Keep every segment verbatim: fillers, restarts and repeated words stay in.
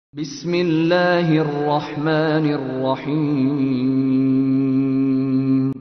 بسم الله الرحمن الرحيم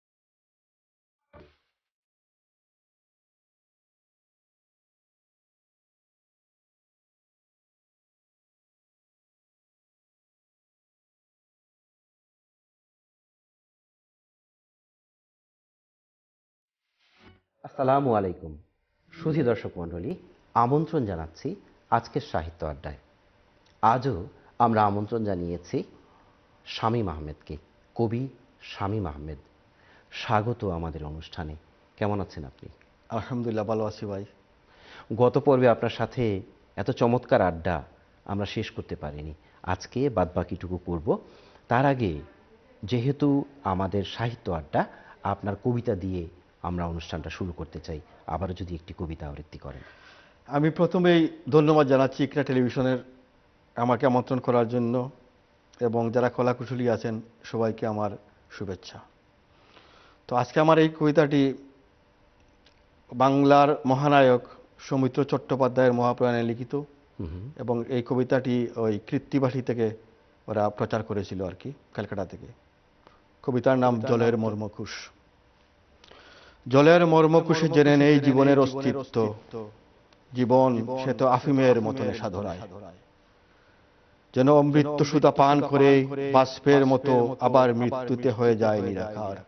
আসসালামু আলাইকুম সুধী দর্শক মণ্ডলী, আমন্ত্রণ জানাচ্ছি আজকের সাহিত্য আড্ডায়। আজও আমরা আমন্ত্রণ জানিয়েছি শামীম আহমেদকে, কবি শামীম আহমেদ। স্বাগত আমাদের অনুষ্ঠানে। কেমন আছেন আপনি? আলহামদুলিল্লাহ, ভালো আছি ভাই। গত পর্বে আপনার সাথে এত চমৎকার আড্ডা আমরা শেষ করতে পারিনি, আজকে বাদবাকিটুকু করব। তার আগে যেহেতু আমাদের সাহিত্য আড্ডা, আপনার কবিতা দিয়ে আমরা অনুষ্ঠানটা শুরু করতে চাই। আবারও যদি একটি কবিতা আবৃত্তি করেন। আমি প্রথমেই ধন্যবাদ জানাচ্ছি ইকরা টেলিভিশনের আমাকে আমন্ত্রণ করার জন্য, এবং যারা কলাকুশলী আছেন সবাইকে আমার শুভেচ্ছা। তো আজকে আমার এই কবিতাটি বাংলার মহানায়ক সৌমিত্র চট্টোপাধ্যায়ের মহাপ্রয়াণে লিখিত, এবং এই কবিতাটি ওই কৃত্তিবাসী থেকে ওরা প্রচার করেছিল আর কি, ক্যালকাটা থেকে। কবিতার নাম জলের মর্মকুশ। জলের মর্মকুশে জেনে নেই জীবনের অস্তিত্ব, জীবন সে তো আফিমের মতো নেশা ধরায়, যেন অমৃত সুতা পান করে বাষ্পের মতো আবার মৃত্যুতে হয়ে যায় নিরাকার।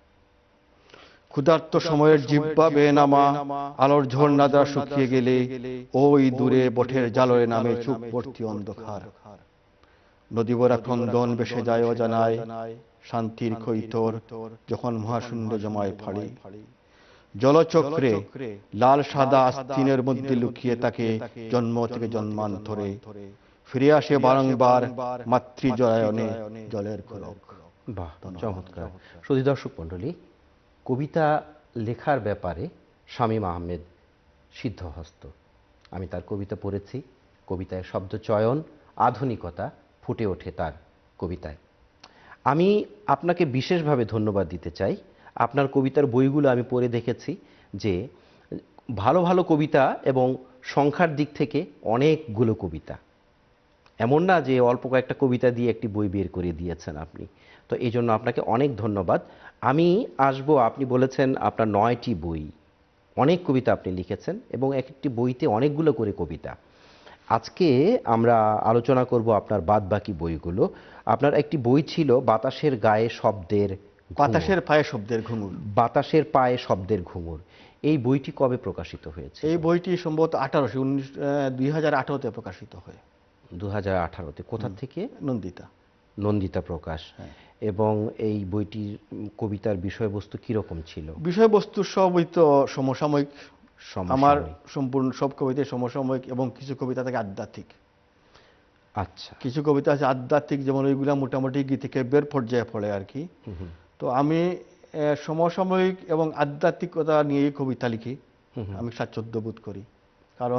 ক্ষুধার্ত সময়ের জিহ্বা বেনামা আলোর ঝর্ণা দ্বারা শুকিয়ে গেলে ওই দূরে বটের জালরে নামে চুপবর্তী অন্ধকার। নদী ভরা ক্রন্দন ভেসে যায় অজানায়, শান্তির কৈতর যখন মহাশূন্য জমায় ফাড়ি। জলচক্রে লাল সাদা আস্তিনের মধ্যে লুকিয়ে থাকে জন্ম থেকে জন্মান্তরে, ফিরে আসে বারংবার মাতৃজরায়নে জলের খোলক। বাহ, চমৎকার। সুধী দর্শক মণ্ডলী, কবিতা লেখার ব্যাপারে শামীম আহমেদ সিদ্ধহস্ত। আমি তার কবিতা পড়েছি। কবিতায় শব্দ চয়ন, আধুনিকতা ফুটে ওঠে তার কবিতায়। আমি আপনাকে বিশেষভাবে ধন্যবাদ দিতে চাই। আপনার কবিতার বইগুলো আমি পড়ে দেখেছি যে ভালো ভালো কবিতা, এবং সংখ্যার দিক থেকে অনেকগুলো কবিতা। এমন না যে অল্প কয়েকটা কবিতা দিয়ে একটি বই বের করে দিয়েছেন আপনি। তো এই জন্য আপনাকে অনেক ধন্যবাদ। আমি আসবো, আপনি বলেছেন আপনার নয়টি বই, অনেক কবিতা আপনি লিখেছেন, এবং এক একটি বইতে অনেকগুলো করে কবিতা। আজকে আমরা আলোচনা করব আপনার বাদবাকি বইগুলো। আপনার একটি বই ছিল বাতাসের গায়ে শব্দের বাতাসের পায়ে শব্দের ঘুঙুর। বাতাসের পায়ে শব্দের ঘুঙুর। এই বইটি কবে প্রকাশিত হয়েছে? এই বইটি সম্ভবত আঠারোশো উনিশ দুই হাজার আঠারোতে প্রকাশিত হয়। দু হাজার আঠারোতে। কোথা থেকে? নন্দিতা। নন্দিতা প্রকাশ। এবং এই বইটির কবিতার বিষয়বস্তু কিরকম ছিল? বিষয়বস্তু সবই তো সমসাময়িক। আমার সম্পূর্ণ সব কবিতায় সমসাময়িক, এবং কিছু কবিতা থাকে আধ্যাত্মিক। আচ্ছা, কিছু কবিতা আছে আধ্যাত্মিক, যেমন ওইগুলা মোটামুটি গীতিকাব্যের পর্যায়ে পড়ে আর কি। তো আমি সমসাময়িক এবং আধ্যাত্মিকতা নিয়েই কবিতা লিখি। আমি স্বাচ্ছন্দ্য বোধ করি, কারণ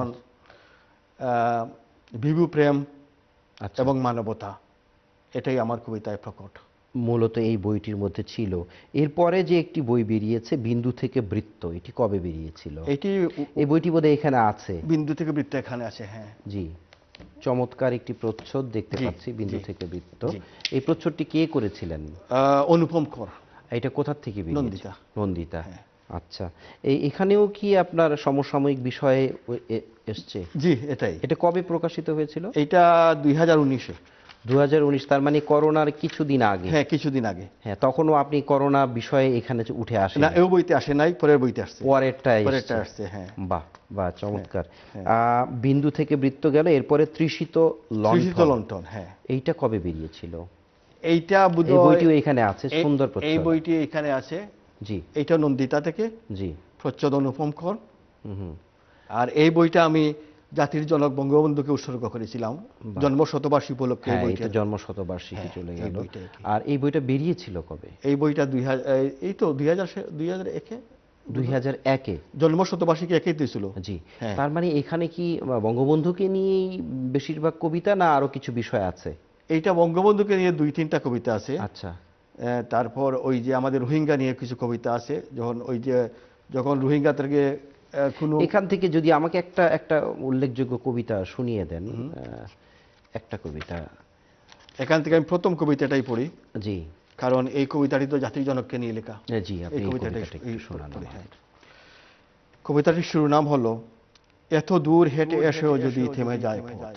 বিভু প্রেম এবং মানবতা এটাই আমার কবিতায় প্রকট। মূলত এই বইটির মধ্যে ছিল। এরপরে যে একটি বই বেরিয়েছে, বিন্দু থেকে বৃত্ত, এটি কবে বেরিয়েছিল? এটি এই বইটি বোধহয় এখানে আছে। বিন্দু থেকে বৃত্ত এখানে আছে, হ্যাঁ। জি, চমৎকার একটি প্রচ্ছদ দেখতে পাচ্ছি, বিন্দু থেকে বৃত্ত। এই প্রচ্ছদটি কে করেছিলেন? অনুপম কর। এটা কোথা থেকে? নন্দিতা। নন্দিতা, আচ্ছা। এই এখানেও কি আপনার সমসাময়িক বিষয়ে এসছে? জি, এটাই। এটা কবে প্রকাশিত হয়েছিল? এটা দুই হাজার উনিশে। দু হাজার উনিশ, তার মানে করোনার কিছুদিন আগে। হ্যাঁ, কিছুদিন আগে। হ্যাঁ, তখনও আপনি করোনা বিষয়ে এখানে উঠে আসেন না? এই বইতে আসে নাই, পরের বইতে আসছে। পরেরটাই পরেরটা আসছে, হ্যাঁ। বাহ বাহ, চমৎকার। বিন্দু থেকে বৃত্ত গেল, এরপরে তৃষিত লণ্ঠন। হ্যাঁ। এইটা কবে বেরিয়েছিল? এইটা এই বইটিও এখানে আছে, সুন্দর প্রচ্ছদ। এই বইটি এখানে আছে। জি। এইটা নন্দিতা থেকে। জি। প্রচ্ছদ অনুপম কর। আর এই বইটা আমি জাতির জনক বঙ্গবন্ধুকে উৎসর্গ করেছিলাম জন্ম শতবার্ষিকী উপলক্ষে। এই বইটা জন্ম শতবার্ষিকী চলে গেল। আর এই বইটা বেরিয়েছিল কবে? এই বইটা দুই হাজার এই তো দুই হাজার দুই হাজার একে দুই হাজার একে জন্ম শতবার্ষিকী একেই দিয়েছিল। জি। তার মানে এখানে কি বঙ্গবন্ধুকে নিয়েই বেশিরভাগ কবিতা, না আরো কিছু বিষয় আছে? এইটা বঙ্গবন্ধুকে নিয়ে দুই তিনটা কবিতা আছে। আচ্ছা। তারপর ওই যে আমাদের রোহিঙ্গা নিয়ে কিছু কবিতা আছে, যখন ওই যে যখন রোহিঙ্গা থেকে এখান থেকে যদি আমাকে একটা একটা উল্লেখযোগ্য কবিতা শুনিয়ে দেন। একটা কবিতা এখান থেকে আমি প্রথম কবিতাটাই পড়ি, জি, কারণ এই কবিতাটি তো জাতির জনককে নিয়ে লেখা। জি, আপনি এই কবিতাটা একটু শোনান। কবিতাটির শিরোনাম হলো এত দূর হেঁটে এসেও যদি থেমে যায় পথ।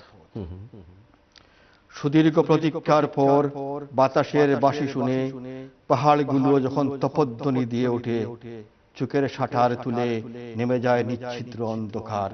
সুদীর্ঘ প্রতীক্ষার পর বাতাসের বাঁশি শুনে পাহাড়গুলো যখন তপধ্বনি দিয়ে ওঠে, চোখের শাটার তুলে নেমে যায় নিচ্ছিদ্র অন্ধকার।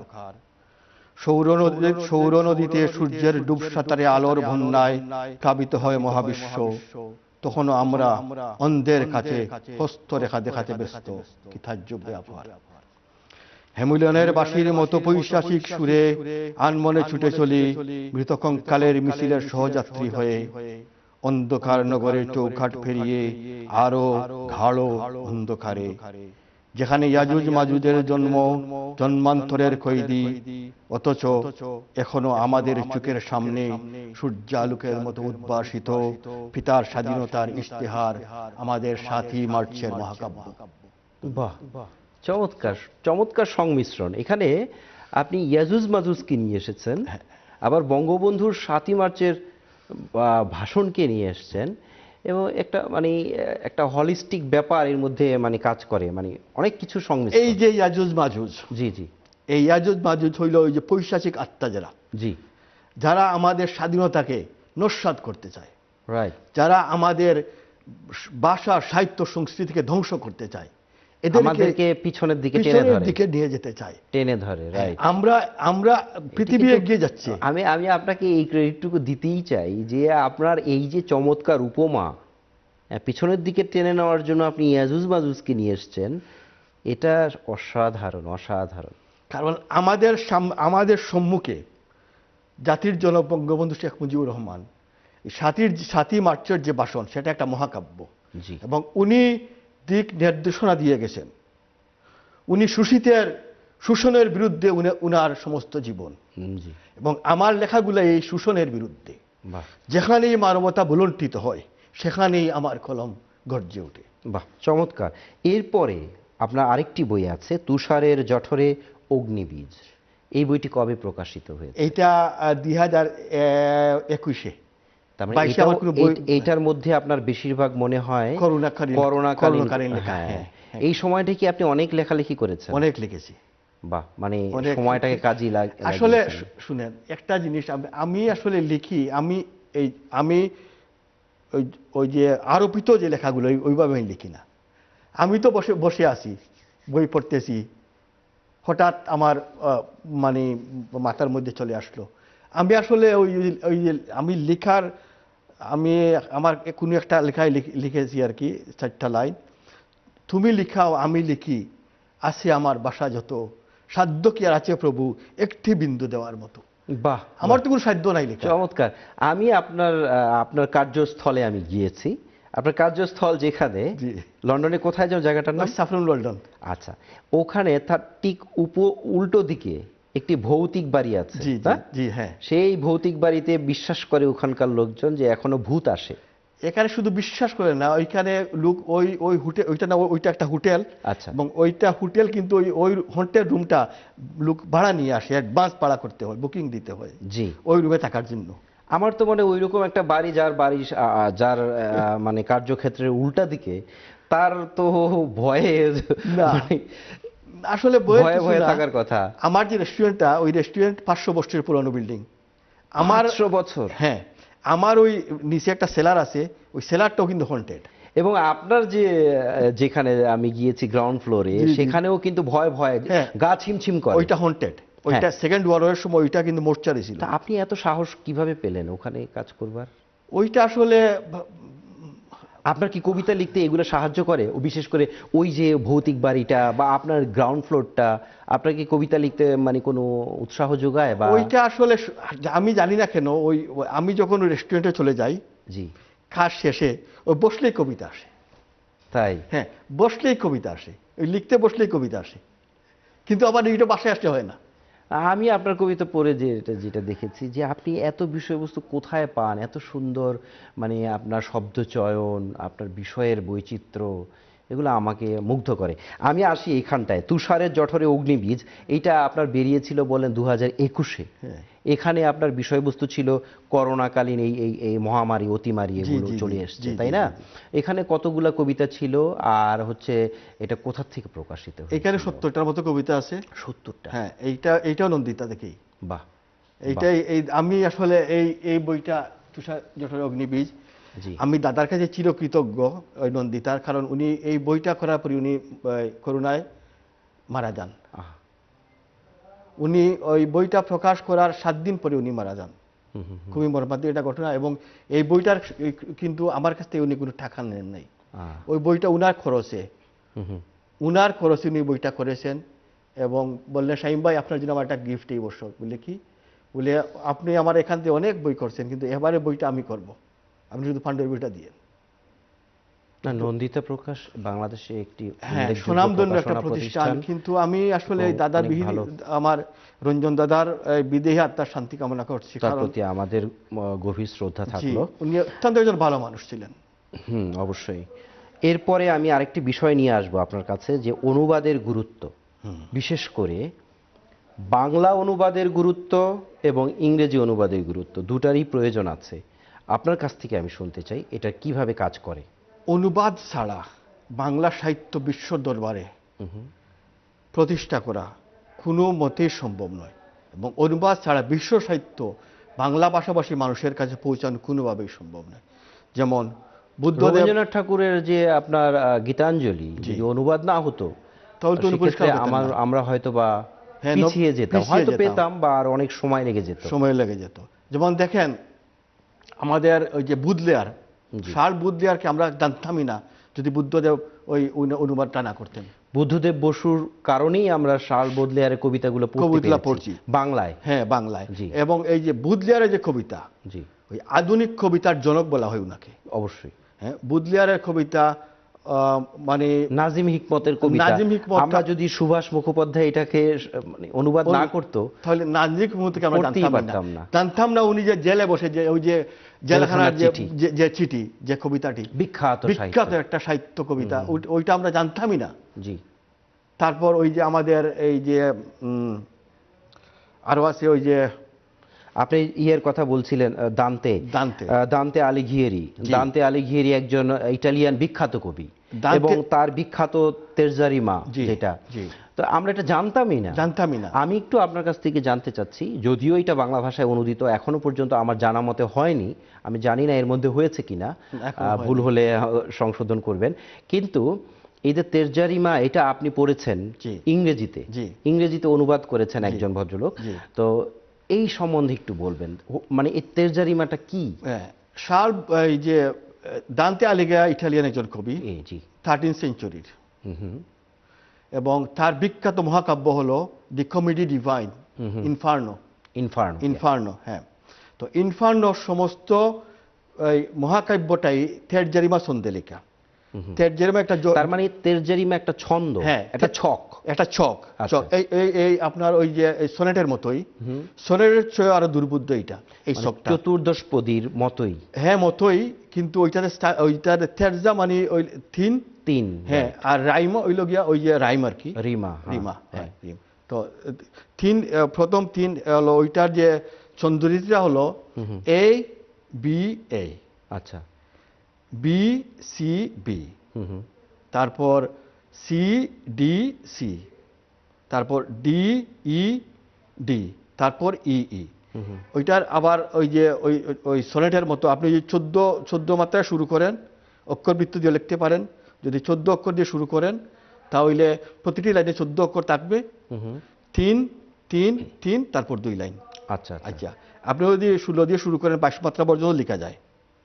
সৌর নদী সৌর নদীতে সূর্যের ডুব সাঁতারে আলোর বন্যায় প্লাবিত হয় মহাবিশ্ব। তখনও আমরা অন্ধের কাছে হস্তরেখা দেখাতে ব্যস্ত, কি তাজ্জব ব্যাপার। হেমুলিয়নের বাঁশির মতো পৈশাচিক সুরে আনমনে ছুটে চলি মৃতকঙ্কালের মিছিলের সহযাত্রী হয়ে, অন্ধকার নগরের চৌঘাট পেরিয়ে আরো গাঢ় অন্ধকারে, যেখানে ইয়াজুজ মাজুজের জন্ম, জন্মান্তরের কয়েদি, অথচ এখনো আমাদের চোখের সামনে সূর্যালোকের মতো উদ্ভাসিত পিতার স্বাধীনতার ইশতেহার, আমাদের সাথী মার্চের মহাকাব্য। বাহ, চমৎকার চমৎকার সংমিশ্রণ। এখানে আপনি ইয়াজুজ মাজুজকে নিয়ে এসেছেন, আবার বঙ্গবন্ধুর সাতই মার্চের ভাষণকে নিয়ে এসেছেন, এবং একটা মানে একটা হলিস্টিক ব্যাপার এর মধ্যে মানে কাজ করে, মানে অনেক কিছু সংমিশ্রণ। এই যে ইয়াজুজ মাজুজ, জি জি, এই ইয়াজুজ মাজুজ হইল ওই যে পৈশাচিক আত্মা, যারা জি যারা আমাদের স্বাধীনতাকে নস্যাৎ করতে চায়, রাইট, যারা আমাদের ভাষা সাহিত্য সংস্কৃতিকে ধ্বংস করতে চায়, আমাদেরকে পিছনের দিকে টেনে ধরে, দিকে নিয়ে যেতে চায়, টেনে ধরে, রাইট। আমরা আমরা পৃথিবী এগিয়ে যাচ্ছে। আমি আমি আপনাকে এই ক্রেডিটটুকু দিতেই চাই যে আপনার এই যে চমৎকার উপমা, পিছনের দিকে টেনে নেওয়ার জন্য আপনি ইয়াজুজ মাজুজকে নিয়ে এসেছেন, এটা অসাধারণ অসাধারণ। কারণ আমাদের আমাদের সম্মুখে জাতির জনক বঙ্গবন্ধু শেখ মুজিবুর রহমান সাতই সাতই মার্চের যে ভাষণ, সেটা একটা মহাকাব্য, এবং উনি দিক নির্দেশনা দিয়ে গেছেন। উনি শোষিতের শোষণের বিরুদ্ধে উনার সমস্ত জীবন, এবং আমার লেখাগুলো এই শোষণের বিরুদ্ধে। যেখানেই মানবতা ভুলুণ্ঠিত হয় সেখানেই আমার কলম গর্জে ওঠে। বাহ, চমৎকার। এরপরে আপনার আরেকটি বই আছে, তুষারের জঠরে অগ্নিবীজ। এই বইটি কবে প্রকাশিত হয়েছে? এইটা দুই হাজার একুশে। এইটার মধ্যে আপনার বেশিরভাগ মনে হয় করোনাকালীন লেখা। এই সময়টা কি আপনি অনেক লেখালেখি করেছেন? অনেক লিখেছি। বাহ, মানে সময়টাকে কাজে লাগে। আসলে শুনেন, একটা জিনিস আমি আসলে লিখি, আমি এই আমি ওই ওই যে আরোপিত যে লেখাগুলো ওইভাবে আমি লিখি না। আমি তো বসে বসে আছি, বই পড়তেছি, হঠাৎ আমার মানে মাথার মধ্যে চলে আসলো। আমি আসলে ওই ওই আমি লেখার আমি আমার কোনো একটা লেখায় লিখেছি আর কি, চারটা লাইন। তুমি লিখাও আমি লিখি, আছে আমার বাসা যত, সাধ্য কি আর আছে প্রভু একটি বিন্দু দেওয়ার মতো। বাহ, আমার তো কোনো সাধ্য নাই লেখা। চমৎকার। আমি আপনার আপনার কার্যস্থলে আমি গিয়েছি। আপনার কার্যস্থল যেখানে, লন্ডনে কোথায় যাও জায়গাটার নাম? Saffron London. আচ্ছা, ওখানে তার ঠিক উপ উল্টো দিকে একটি ভৌতিক বাড়ি আছে। জি হ্যাঁ। সেই ভৌতিক বাড়িতে বিশ্বাস করে ওখানকার লোকজন যে এখনো ভূত আসে। এখানে শুধু বিশ্বাস করে না, ওইখানে লোক ওই ওই হোটেল, ওইটা না ওইটা একটা হোটেল। আচ্ছা, এবং ওইটা হোটেল কিন্তু ওই ওই হোটেল রুমটা লোক ভাড়া নিয়ে আসে, অ্যাডভান্স ভাড়া করতে হয়, বুকিং দিতে হয় জি ওই রুমে থাকার জন্য। আমার তো মনে ওইরকম একটা বাড়ি, যার বাড়ি যার মানে কার্যক্ষেত্রের উল্টা দিকে, তার তো ভয়ে না, আসলে ভয়ে ভয়ে থাকার কথা। আমার যে রেস্টুরেন্টটা, ওই রেস্টুরেন্ট পাঁচশো বছরের পুরনো বিল্ডিং। আমার পাঁচশো বছর? হ্যাঁ। আমার ওই নিচে একটা সেলার আছে, ওই সেলারটাও কিন্তু হন্টেড। এবং আপনার যে যেখানে আমি গিয়েছি গ্রাউন্ড ফ্লোরে, সেখানেও কিন্তু ভয় ভয় গা ছিমছিম করে, ওইটা হন্টেড। ওইটা সেকেন্ড ওয়ারের সময় ওইটা কিন্তু মোর্চারি ছিল। আপনি এত সাহস কিভাবে পেলেন ওখানে কাজ করবার? ওইটা আসলে আপনার কি কবিতা লিখতে এগুলো সাহায্য করে? ও বিশেষ করে ওই যে ভৌতিক বাড়িটা বা আপনার গ্রাউন্ড ফ্লোরটা আপনার কি কবিতা লিখতে মানে কোনো উৎসাহ যোগায়? বা ওইটা আসলে আমি জানি না কেন, ওই আমি যখন ওই রেস্টুরেন্টে চলে যাই, জি, কাজ শেষে ওই বসলেই কবিতা আসে। তাই? হ্যাঁ, বসলেই কবিতা আসে, ওই লিখতে বসলেই কবিতা আসে, কিন্তু আবার এইটা বাসায় আসতে হয় না। আমি আপনার কবিতা পড়ে যে যেটা দেখেছি, যে আপনি এত বিষয়বস্তু কোথায় পান, এত সুন্দর মানে আপনার শব্দচয়ন, আপনার বিষয়ের বৈচিত্র্য, এগুলো আমাকে মুগ্ধ করে। আমি আসি এইখানটায়, তুষারের জঠরে অগ্নিবীজ, এইটা আপনার বেরিয়েছিল বলেন দু হাজার একুশে। এখানে আপনার বিষয়বস্তু ছিল করোনাকালীন এই এই এই মহামারী অতিমারী এগুলো চলে এসছে, তাই না? এখানে কতগুলা কবিতা ছিল আর হচ্ছে এটা কোথা থেকে প্রকাশিত হয়েছিল? এখানে সত্তরটার মতো কবিতা আছে। সত্তরটা? হ্যাঁ, এইটা এইটাও নন্দিতা দেখেই। বাহ, এইটাই এই আমি আসলে এই এই বইটা তুষার জঠরের অগ্নিবীজ, আমি দাদার কাছে চিরকৃতজ্ঞ ওই নন্দিতার, কারণ উনি এই বইটা করার পরে উনি করোনায় মারা যান। উনি ওই বইটা প্রকাশ করার সাত দিন পরে উনি মারা যান। খুবই মর্মান্তিক এটা ঘটনা। এবং এই বইটার কিন্তু আমার কাছ থেকে উনি কোনো টাকা নেন নাই। ওই বইটা উনার খরচে উনার খরচে উনি বইটা করেছেন এবং বললেন শামীম ভাই আপনার জন্য আমার একটা গিফট এই বছর। বলে কি? বলে আপনি আমার এখান থেকে অনেক বই করছেন কিন্তু এবারে বইটা আমি করব, আপনি শুধু ফান্ডের বইটা দিয়ে। না, নন্দিতা প্রকাশ বাংলাদেশে একটি সুনামধন্য একটা প্রতিষ্ঠান, কিন্তু আমি আসলে দাদার বিহীন আমার রঞ্জন দাদার বিদেহী আত্মার শান্তি কামনা করছি। তার প্রতি আমাদের গভীর শ্রদ্ধা থাকলো। উনি অত্যন্ত একজন ভালো মানুষ ছিলেন। হুম, অবশ্যই। এরপরে আমি আরেকটি বিষয় নিয়ে আসবো আপনার কাছে, যে অনুবাদের গুরুত্ব, বিশেষ করে বাংলা অনুবাদের গুরুত্ব এবং ইংরেজি অনুবাদের গুরুত্ব, দুটারই প্রয়োজন আছে। আপনার কাছ থেকে আমি শুনতে চাই এটা কিভাবে কাজ করে। অনুবাদ ছাড়া বাংলা সাহিত্য বিশ্ব দরবারে প্রতিষ্ঠা করা কোনো মতেই সম্ভব নয়, এবং অনুবাদ ছাড়া বিশ্ব সাহিত্য বাংলা ভাষাভাষী মানুষের কাছে পৌঁছানো কোনোভাবেই সম্ভব নয়। যেমন রবীন্দ্রনাথ ঠাকুরের যে আপনার গীতাঞ্জলি যদি অনুবাদ না হতো তাহলে আমরা হয়তো বা পিছিয়ে যেতাম, হয়তো পেতাম বা আর অনেক সময় লেগে যেত সময় লেগে যেত যেমন দেখেন আমাদের ওই যে বুদলেয়ার, সার বুদলেয়ারকে আমরা জানতামই না যদি বুদ্ধদেব ওই অনুবাদটা না করতেন। বুদ্ধদেব বসুর কারণেই আমরা সার বুদলেয়ারের কবিতাগুলো পড়ছি বাংলায়। হ্যাঁ, বাংলায়। এবং এই যে বুদলেয়ারের যে কবিতা, জি, ওই আধুনিক কবিতার জনক বলা হয় উনাকে। অবশ্যই। হ্যাঁ, বুদলেয়ারের কবিতা মানে নাজিম হিকমতের কবিতা, আমরা যদি সুভাষ মুখোপাধ্যায় এটাকে মানে অনুবাদ না করতো তাহলে নাজিম হিকমতকে আমরা জানতাম না জানতাম না উনি যে জেলে বসে যে ওই যে জেলখানার যে চিঠি, যে কবিতাটি বিখ্যাত বিখ্যাত একটা সাহিত্য কবিতা, ওইটা আমরা জানতামই না। জি। তারপর ওই যে আমাদের এই যে আরো আছে ওই যে আপনি ইয়ের কথা বলছিলেন, দান্তে দান্তে দান্তে আলিঘিয়েরি। দান্তে আলিঘিয়েরি একজন ইটালিয়ান বিখ্যাত কবি এবং তার বিখ্যাত তেরজারিমা, যেটা তো আমরা এটা জানতামই না জানতামই না আমি একটু আপনার কাছ থেকে জানতে চাচ্ছি, যদিও এটা বাংলা ভাষায় অনুদিত এখনো পর্যন্ত আমার জানা মতে হয়নি, আমি জানি না এর মধ্যে হয়েছে কিনা, ভুল হলে সংশোধন করবেন, কিন্তু এই যে তেরজারিমা এটা আপনি পড়েছেন ইংরেজিতে, ইংরেজিতে অনুবাদ করেছেন একজন ভদ্রলোক, তো এই সম্বন্ধে একটু বলবেন, মানে এই তেরজারিমাটা কি? সার এই যে দান্তে আলিঘিয়েরি ইটালিয়ান একজন কবি, জি, থার্টিন সেঞ্চুরির, এবং তার বিখ্যাত মহাকাব্য হলো the comedy divine, inferno. Inferno inferno হ্যাঁ। তো ইনফার্নো সমস্ত এই মহাকাব্যটাই তেরজারিমা ছন্দে লেখা। তেরজারিমা একটা, তার মানে তেরজারিমা একটা ছন্দ, হ্যাঁ, একটা ছক, একটা ছক ছক এই এই আপনার ওই যে সনেটের মতোই, সনেটের চেয়ে আরো দুর্বোধ্য এটা, এই ছকটা চতুর্দশ পদীর মতোই, হ্যাঁ মতোই, কিন্তু ওইটাতে ওইটাতে তেরজা মানে ওই তিন তিন, হ্যাঁ, আর রাইমা ওইলো গিয়া ওই যে রাইম আর কি, রিমা রিমা হ্যাঁ রিম। তো তিন প্রথম তিন হলো ওইটার যে ছন্দরীতিটা হলো এ বি এ, আচ্ছা, বি সি বি, তারপর সি ডি সি, তারপর ডি ই ডি, তারপর ই ই। ওইটার আবার ওই যে ওই ওই সনেটের মতো আপনি যদি চোদ্দ চোদ্দ মাত্রায় শুরু করেন, অক্ষরবৃত্ত দিয়ে লিখতে পারেন, যদি চোদ্দ অক্ষর দিয়ে শুরু করেন তাহলে প্রতিটি লাইনে চোদ্দ অক্ষর থাকবে, তিন তিন তিন, তারপর দুই লাইন। আচ্ছা আচ্ছা, আপনি যদি ষোলো দিয়ে শুরু করেন বাইশ মাত্রা পর্যন্ত লেখা যায়।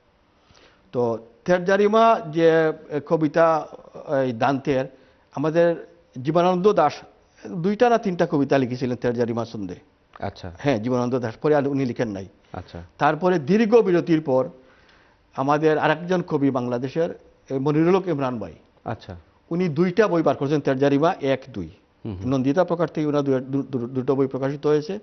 তো তেরজারিমা যে কবিতা এই দান্তের, আমাদের জীবনানন্দ দাস দুইটা না তিনটা কবিতা লিখেছিলেন তেরজারিমা ছন্দে। আচ্ছা, হ্যাঁ, জীবনানন্দ দাস, পরে আর উনি লিখেন নাই। আচ্ছা, তারপরে দীর্ঘ বিরতির পর আমাদের আরেকজন কবি বাংলাদেশের মনিরুল হক ইমরান ভাই, আচ্ছা, উনি দুইটা বই বার করেছেন, তেরজারিমা এক দুই, নন্দিতা প্রকাশ থেকে উনার দুটো বই প্রকাশিত হয়েছে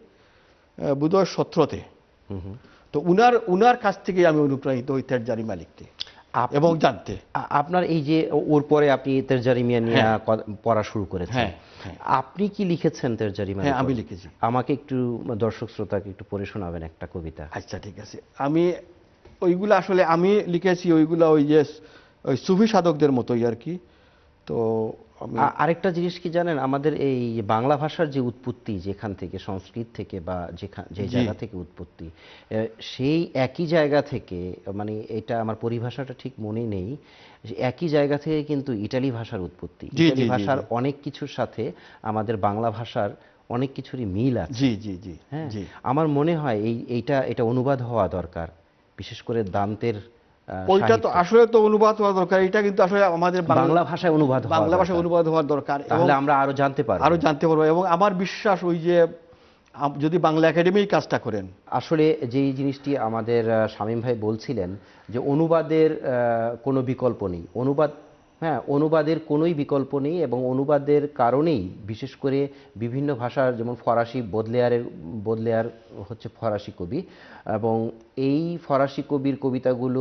বোধহয় সতেরোতে। তো উনার উনার কাছ থেকে আমি অনুপ্রাণিত ওই তেরজারিমা লিখতে। এবং জানতে। আপনার এই যে ওর পরে আপনি তেরজারিমিয়া নিয়ে পড়া শুরু করেছেন, আপনি কি লিখেছেন তেরজারিমিয়া? হ্যাঁ, আমি লিখেছি। আমাকে একটু দর্শক শ্রোতাকে একটু পড়ে শোনাবেন একটা কবিতা। আচ্ছা, ঠিক আছে। আমি ওইগুলো আসলে আমি লিখেছি ওইগুলো ওই যে ওই সুফি সাধকদের মতোই আর কি। তো আরেকটা জিনিস কি জানেন, আমাদের এই বাংলা ভাষার যে উৎপত্তি, যেখান থেকে সংস্কৃত থেকে বা যে জায়গা থেকে উৎপত্তি, সেই একই জায়গা থেকে, মানে এটা আমার পরিভাষাটা ঠিক মনে নেই, একই জায়গা থেকে কিন্তু ইটালি ভাষার উৎপত্তি। ইটালি ভাষার অনেক কিছুর সাথে আমাদের বাংলা ভাষার অনেক কিছুরই মিল আছে। জি জি জি হ্যাঁ, আমার মনে হয় এই এইটা এটা অনুবাদ হওয়া দরকার, বিশেষ করে দান্তের। ওইটা তো আসলে তো অনুবাদ হওয়া দরকার। এটা কিন্তু আসলে আমাদের বাংলা ভাষায় অনুবাদ হওয়া বাংলা ভাষায় অনুবাদ হওয়ার দরকার, তাহলে আমরা আরো জানতে পারবো আরো জানতে পারবো। এবং আমার বিশ্বাস ওই যে যদি বাংলা একাডেমি কাজটা করেন, আসলে যেই জিনিসটি আমাদের শামীম ভাই বলছিলেন যে অনুবাদের কোনো বিকল্প নেই, অনুবাদ হ্যাঁ অনুবাদের কোনোই বিকল্প নেই, এবং অনুবাদের কারণেই বিশেষ করে বিভিন্ন ভাষার, যেমন ফরাসি, বোদলেয়ারের বোদলেয়ার হচ্ছে ফরাসি কবি, এবং এই ফরাসি কবির কবিতাগুলো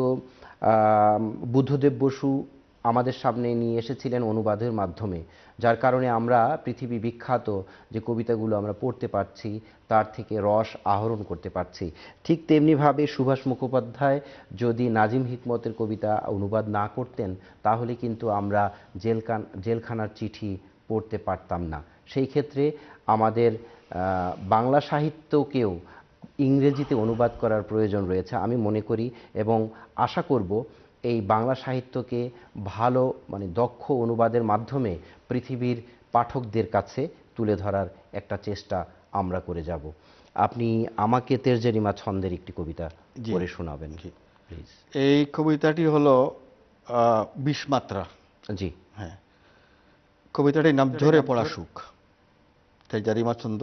বুদ্ধদেব বসু আমাদের সামনে নিয়ে এসেছিলেন অনুবাদের মাধ্যমে, যার কারণে আমরা পৃথিবী বিখ্যাত যে কবিতাগুলো আমরা পড়তে পারছি, তার থেকে রস আহরণ করতে পারছি। ঠিক তেমনিভাবে সুভাষ মুখোপাধ্যায় যদি নাজিম হিকমতের কবিতা অনুবাদ না করতেন, তাহলে কিন্তু আমরা জেলখান জেলখানার চিঠি পড়তে পারতাম না। সেই ক্ষেত্রে আমাদের বাংলা সাহিত্যকেও ইংরেজিতে অনুবাদ করার প্রয়োজন রয়েছে আমি মনে করি, এবং আশা করব এই বাংলা সাহিত্যকে ভালো, মানে দক্ষ অনুবাদের মাধ্যমে পৃথিবীর পাঠকদের কাছে তুলে ধরার একটা চেষ্টা আমরা করে যাব। আপনি আমাকে তেরজারিমা ছন্দের একটি কবিতা পড়ে শোনাবেন প্লিজ। এই কবিতাটি হলো বিশ মাত্রা। জি হ্যাঁ, কবিতাটির নাম ঝরে পড়া সুখ। তেরজারিমা ছন্দ।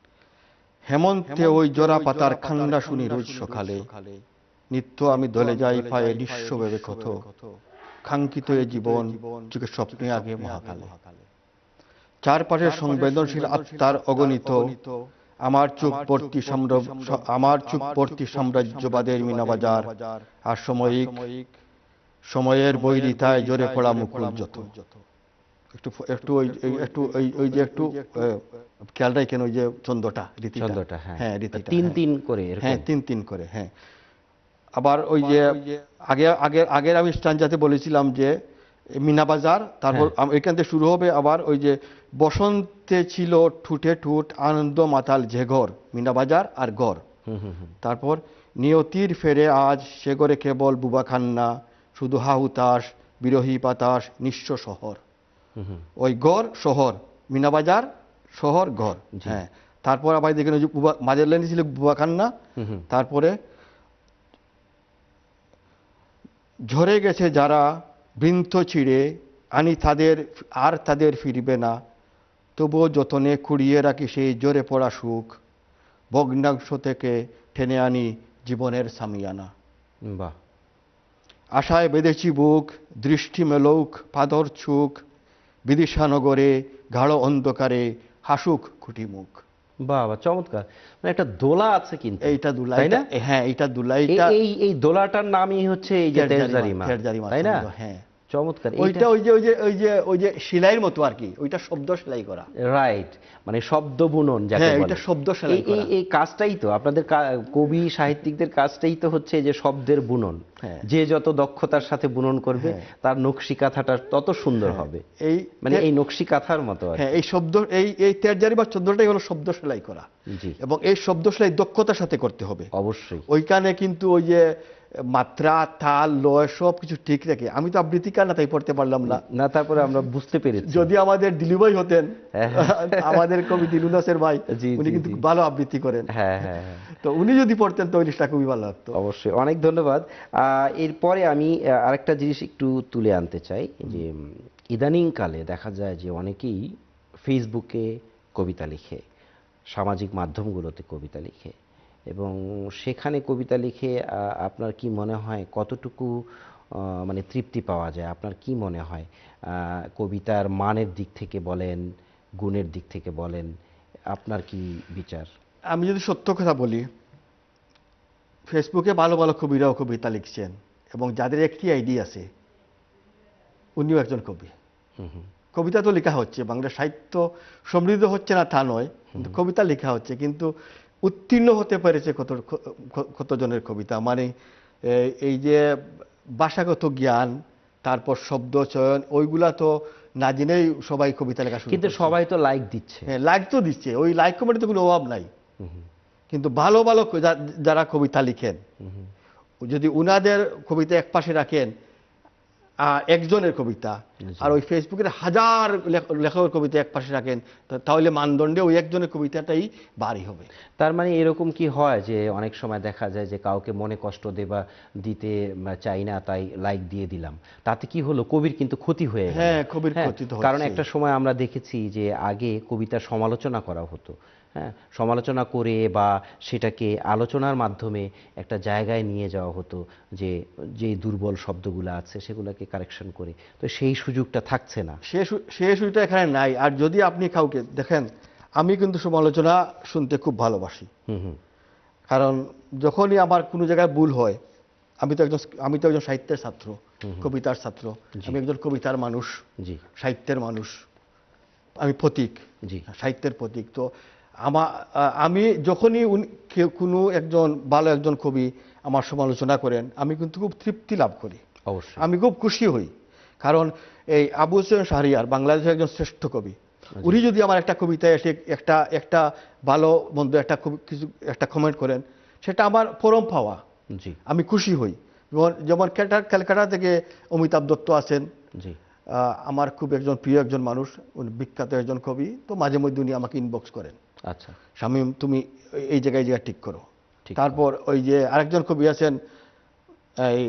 হেমন্তে ওই জোড়া পাতার খান্ডা শুনি রোজ সকালে, নিত্য আমি দলে যাই পায়ে নিঃস্ব ভেবে ক্ষত, কাঙ্ক্ষিত এ জীবন চোখে স্বপ্নে আগে মহাকালে। চারপাশের সংবেদনশীল আত্মার অগণিত, আমার চোখ ভর্তি আমার চোখ ভর্তি সাম্রাজ্যবাদের মিনাবাজার, আর সাময়িক সময়ের বৈরিতায় জোরে পড়া মুকুল যত। একটু একটু ওই একটু ওই যে একটু খেয়াল রাখেন ওই যে ছন্দটা, রীতিটা। হ্যাঁ, রীতিটা তিন তিন করে, হ্যাঁ তিন তিন করে। হ্যাঁ, আবার ওই যে আগে আগে আগের আমি স্টানজাতে বলেছিলাম যে মিনাবাজার, তারপর এখান থেকে শুরু হবে আবার ওই যে বসন্তে ছিল ঠুটে ঠুট আনন্দ মাতাল যে ঘর, মিনাবাজার আর গড়। তারপর নিয়তির ফেরে আজ সে ঘরে কেবল বুবা খান্না, শুধু হাহুতাস বিরোহী বাতাস নিঃস্ব শহর। ওই গড় শহর, মিনাবাজার শহর ঘর। হ্যাঁ, তারপর আবার দেখেন ওই যে মাঝের লাইনে ছিল বুবা খান্না, তারপরে ঝরে গেছে যারা বৃন্ত ছিঁড়ে আনি তাদের আর তাদের ফিরবে না, তবুও যতনে কুড়িয়ে রাখি সেই জোরে পড়া সুখ, ভগ্নাংশ থেকে টেনে আনি জীবনের সামিয়ানা। বাহ। আশায় বেঁধেছি বুক, দৃষ্টি মেলৌক পাদর ছুক, বিদিশানগরে গাঢ় অন্ধকারে হাসুক খুঁটি মুখ। বাবা, চমৎকার। মানে একটা দোলা আছে কিন্তু এইটা দোলা, তাই না? হ্যাঁ, এইটা দোলা। এই এই দোলাটার নামই হচ্ছে এই যে তেরজারিমা, তাই না? হ্যাঁ, চমৎকার। ওইটা ওই যে ওই যে ওই যে ওই যে সেলাইয়ের মতো আর কি, ওইটা শব্দ সেলাই করা। রাইট, মানে শব্দ বুনন যাকে বলে। হ্যাঁ, এটা শব্দ সেলাই করা। এই এই কাজটাই তো আপনাদের কবি সাহিত্যিকদের কাজটাই তো হচ্ছে যে শব্দের বুনন। যে যত দক্ষতার সাথে বুনন করবে তার নকশি কাঁথাটা তত সুন্দর হবে। এই মানে এই নকশি কাঁথার মতো। হ্যাঁ, এই শব্দ এই এই তেরজারিমা শব্দটাই হলো শব্দ সেলাই করা। জি, এবং এই শব্দ সেলাই দক্ষতার সাথে করতে হবে অবশ্যই। ওইখানে কিন্তু ওই যে মাত্রা, তাল, লয় সব কিছু ঠিক রেখে। আমি তো আবৃত্তিকার না, তাই পড়তে পারলাম না না তারপরে আমরা বুঝতে পেরেছি। যদি আমাদের দিলু ভাই হতেন, আমাদের কবি দিলু নাসের ভাই, উনি কিন্তু ভালো আবৃত্তি করেন। হ্যাঁ হ্যাঁ, তো উনি যদি পড়তেন তো জিনিসটা খুবই ভালো লাগতো। অবশ্যই, অনেক ধন্যবাদ। এরপরে আমি আরেকটা জিনিস একটু তুলে আনতে চাই, যে ইদানিং কালে দেখা যায় যে অনেকেই ফেসবুকে কবিতা লিখে, সামাজিক মাধ্যমগুলোতে কবিতা লিখে, এবং সেখানে কবিতা লিখে আপনার কি মনে হয় কতটুকু মানে তৃপ্তি পাওয়া যায়? আপনার কি মনে হয় কবিতার মানের দিক থেকে বলেন, গুণের দিক থেকে বলেন, আপনার কি বিচার? আমি যদি সত্য কথা বলি, ফেসবুকে ভালো ভালো কবিরাও কবিতা লিখছেন, এবং যাদের একটি আইডি আছে উনিও একজন কবি। কবিতা তো লেখা হচ্ছে, বাংলা সাহিত্য সমৃদ্ধ হচ্ছে না তা নয়, কিন্তু কবিতা লেখা হচ্ছে, কিন্তু উত্তীর্ণ হতে পেরেছে কত কতজনের কবিতা। মানে এই যে ভাষাগত জ্ঞান, তারপর শব্দ চয়ন, ওইগুলা তো না জেনেই সবাই কবিতা লেখা শুরু, কিন্তু সবাই তো লাইক দিচ্ছে। হ্যাঁ, লাইক তো দিচ্ছে, ওই লাইক কমেন্টে তো কোনো অভাব নাই। কিন্তু ভালো ভালো যারা কবিতা লিখেন, যদি উনাদের কবিতা এক পাশে রাখেন একজনের কবিতা, আর ওই ফেসবুকের হাজার লেখকের কবিতা এক পাশে রাখেন, তাহলে মানদণ্ডে ওই একজনের কবিতাটাই ভারী হবে। তার মানে এরকম কি হয় যে অনেক সময় দেখা যায় যে কাউকে মনে কষ্ট দেবা দিতে চাই না, তাই লাইক দিয়ে দিলাম, তাতে কি হলো, কবির কিন্তু ক্ষতি হয়ে গেল। হ্যাঁ, কবির ক্ষতি তো হচ্ছে। কারণ একটা সময় আমরা দেখেছি যে আগে কবিতার সমালোচনা করা হতো, হ্যাঁ, সমালোচনা করে বা সেটাকে আলোচনার মাধ্যমে একটা জায়গায় নিয়ে যাওয়া হতো, যে যে দুর্বল শব্দগুলো আছে সেগুলোকে কারেকশন করে। তো সেই সুযোগটা থাকছে না, সেই সুযোগটা এখানে নাই। আর যদি আপনি কাউকে দেখেন, আমি কিন্তু সমালোচনা শুনতে খুব ভালোবাসি, কারণ যখনই আমার কোনো জায়গায় ভুল হয়, আমি তো একজন আমি তো একজন সাহিত্যের ছাত্র, কবিতার ছাত্র, আমি একজন কবিতার মানুষ, সাহিত্যের মানুষ, আমি প্রতীক, সাহিত্যের প্রতীক। তো আমার আমি যখনই কোনো একজন ভালো একজন কবি আমার সমালোচনা করেন, আমি কিন্তু খুব তৃপ্তি লাভ করি, অবশ্যই আমি খুব খুশি হই। কারণ এই আবু হোসেন শাহরিয়ার বাংলাদেশের একজন শ্রেষ্ঠ কবি, উনি যদি আমার একটা কবিতায় এসে একটা একটা ভালো মন্দ একটা কিছু একটা কমেন্ট করেন, সেটা আমার পরম পাওয়া, আমি খুশি হই। যেমন ক্যালকাটা থেকে অমিতাভ দত্ত আছেন, আমার খুব একজন প্রিয় একজন মানুষ, উনি বিখ্যাত একজন কবি। তো মাঝে মধ্যে উনি আমাকে ইনবক্স করেন, আচ্ছা শামীম তুমি এই জায়গায় জায়গা ঠিক করো। তারপর ওই যে আরেকজন কবি আছেন, এই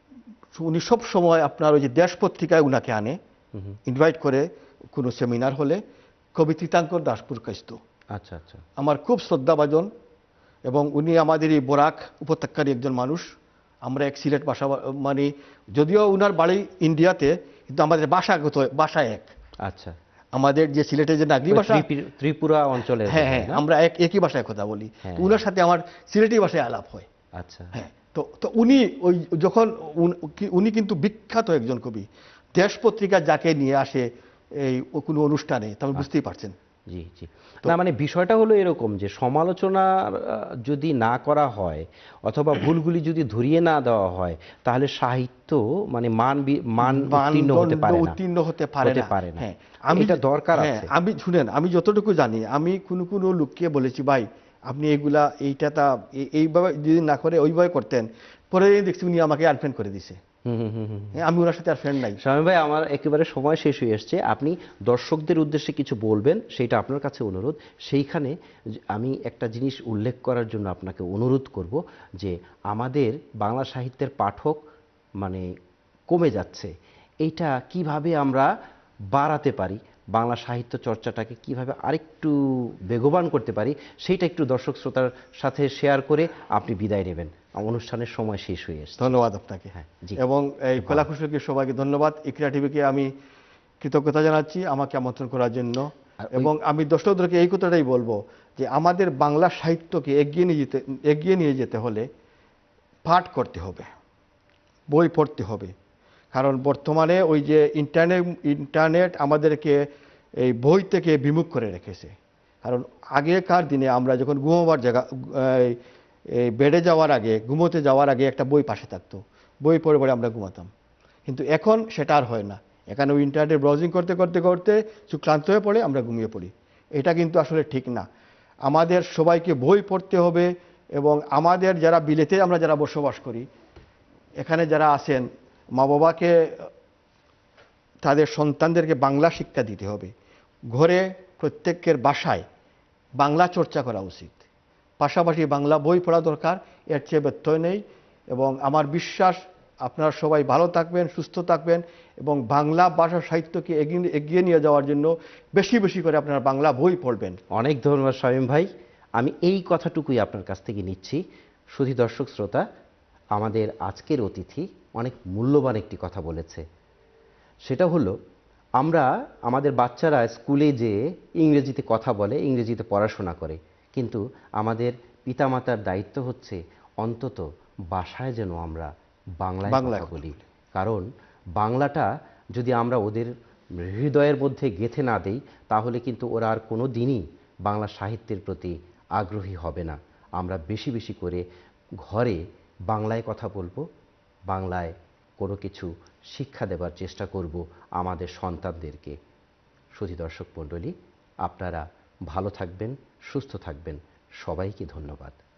উনি সব সময় আপনার ওই যে দেশ পত্রিকায় উনাকে আনে, ইনভাইট করে কোনো সেমিনার হলে, কবি তীতাঙ্কর দাসপুর কাস্ত, আচ্ছা আচ্ছা আমার খুব শ্রদ্ধাভাজন, এবং উনি আমাদের এই বরাক উপত্যকার একজন মানুষ। আমরা এক সিলেট ভাষা, মানে যদিও উনার বাড়ি ইন্ডিয়াতে, কিন্তু আমাদের ভাষাগত ভাষা এক। আচ্ছা, আমাদের যে সিলেটের যে নাগরিক ভাষা ত্রিপুরা অঞ্চলে, হ্যাঁ হ্যাঁ, আমরা এক একই ভাষায় কথা বলি। উনার সাথে আমার সিলেটি ভাষায় আলাপ হয়। আচ্ছা, হ্যাঁ। তো তো উনি ওই যখন উনি কিন্তু বিখ্যাত একজন কবি, দেশ পত্রিকা যাকে নিয়ে আসে এই কোনো অনুষ্ঠানে, তাহলে বুঝতেই পারছেন। জি জি, না মানে বিষয়টা হলো এরকম যে সমালোচনা যদি না করা হয় অথবা ভুলগুলি যদি ধরিয়ে না দেওয়া হয়, তাহলে সাহিত্য মানে মান মান উত্তীর্ণ হতে পারে না, উত্তীর্ণ হতে পারে না। হ্যাঁ, আমি এটা দরকার আছে। আমি শুনেন, আমি যতটুকু জানি, আমি কোনো কোনো লোককে বলেছি, ভাই আপনি এইগুলা এইটা তা এইভাবে যদি না করে ওইভাবে করতেন, পরে দেখছি উনি আমাকে আনফ্রেন্ড করে দিছে। আমি ওনার সাথে আর ফ্রেন্ড নাই। শামীম ভাই, আমার একেবারে সময় শেষ হয়ে এসছে, আপনি দর্শকদের উদ্দেশ্যে কিছু বলবেন, সেটা আপনার কাছে অনুরোধ। সেইখানে আমি একটা জিনিস উল্লেখ করার জন্য আপনাকে অনুরোধ করব, যে আমাদের বাংলা সাহিত্যের পাঠক মানে কমে যাচ্ছে, এইটা কিভাবে আমরা বাড়াতে পারি, বাংলা সাহিত্য চর্চাটাকে কিভাবে আরেকটু বেগবান করতে পারি, সেইটা একটু দর্শক শ্রোতার সাথে শেয়ার করে আপনি বিদায় নেবেন। অনুষ্ঠানের সময় শেষ হয়ে এসেছে। ধন্যবাদ আপনাকে। হ্যাঁ, এবং এই কলা কুশলীকে সবাইকে ধন্যবাদ। ইকরা টিভিকে আমি কৃতজ্ঞতা জানাচ্ছি আমাকে আমন্ত্রণ করার জন্য। এবং আমি দর্শকদেরকে এই কথাটাই বলবো, যে আমাদের বাংলা সাহিত্যকে এগিয়ে নিয়ে যেতে এগিয়ে নিয়ে যেতে হলে পাঠ করতে হবে, বই পড়তে হবে। কারণ বর্তমানে ওই যে ইন্টারনেট ইন্টারনেট আমাদেরকে এই বই থেকে বিমুখ করে রেখেছে। কারণ আগেকার দিনে আমরা যখন ঘুমাবার জায়গা এই বেডে যাওয়ার আগে, ঘুমোতে যাওয়ার আগে একটা বই পাশে থাকতো, বই পড়ে পড়ে আমরা ঘুমাতাম। কিন্তু এখন সেটা আর হয় না। এখানে ওই ইন্টারনেট ব্রাউজিং করতে করতে করতে ক্লান্ত হয়ে পড়ে আমরা ঘুমিয়ে পড়ি। এটা কিন্তু আসলে ঠিক না। আমাদের সবাইকে বই পড়তে হবে। এবং আমাদের যারা বিলেতে আমরা যারা বসবাস করি, এখানে যারা আছেন, মা বাবাকে তাদের সন্তানদেরকে বাংলা শিক্ষা দিতে হবে। ঘরে প্রত্যেকের বাসায় বাংলা চর্চা করা উচিত, পাশাপাশি বাংলা বই পড়া দরকার, এর চেয়ে ব্যত্যয় নেই। এবং আমার বিশ্বাস আপনারা সবাই ভালো থাকবেন, সুস্থ থাকবেন, এবং বাংলা ভাষা সাহিত্যকে এগিয়ে এগিয়ে নিয়ে যাওয়ার জন্য বেশি বেশি করে আপনারা বাংলা বই পড়বেন। অনেক ধন্যবাদ শামীম ভাই, আমি এই কথাটুকুই আপনার কাছ থেকে নিচ্ছি। শুধু দর্শক শ্রোতা, আমাদের আজকের অতিথি অনেক মূল্যবান একটি কথা বলেছে, সেটা হলো আমরা আমাদের বাচ্চারা স্কুলে যে ইংরেজিতে কথা বলে, ইংরেজিতে পড়াশোনা করে, কিন্তু আমাদের পিতামাতার দায়িত্ব হচ্ছে অন্তত বাসায় যেন আমরা বাংলায় বাংলায় কথা বলি, কারণ বাংলাটা যদি আমরা ওদের হৃদয়ের মধ্যে গেঁথে না দেই তাহলে কিন্তু ওরা আর কোনো দিনই বাংলা সাহিত্যের প্রতি আগ্রহী হবে না। আমরা বেশি বেশি করে ঘরে বাংলায় কথা বলবো, বাংলায় কোনো কিছু শিক্ষা দেবার চেষ্টা করব আমাদের সন্তানদেরকে। সুধী দর্শক মণ্ডলী, আপনারা ভালো থাকবেন, সুস্থ থাকবেন, সবাইকে ধন্যবাদ।